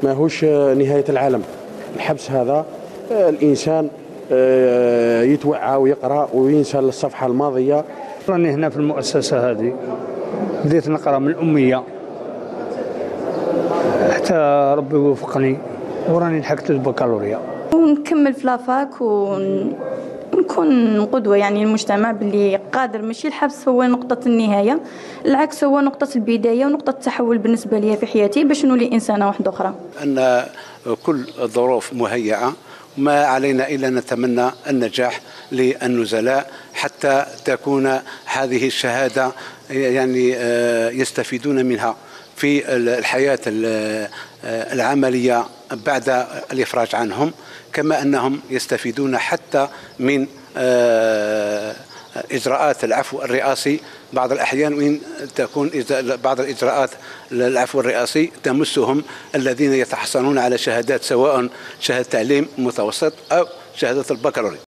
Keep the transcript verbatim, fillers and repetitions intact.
ماهوش نهاية العالم. الحبس هذا الإنسان يتوعى ويقرأ وينسى الصفحة الماضية. راني هنا في المؤسسة هذه بديت نقرأ من الأمية حتى ربي وفقني وراني لحقت البكالوريا. ونكمل في لافاك ونكون قدوة يعني للمجتمع باللي قادر ماشي الحبس هو نقطة النهاية، العكس هو نقطة البداية ونقطة التحول بالنسبة لي في حياتي باش نولي إنسانة واحدة أخرى. أن كل الظروف مهيئة، ما علينا إلا نتمنى النجاح للنزلاء حتى تكون هذه الشهادة يعني يستفيدون منها في الحياة العملية بعد الإفراج عنهم، كما أنهم يستفيدون حتى من إجراءات العفو الرئاسي بعض الأحيان، وإن تكون بعض الإجراءات العفو الرئاسي تمسهم الذين يتحصلون على شهادات سواء شهادة تعليم متوسط أو شهادة البكالوريا.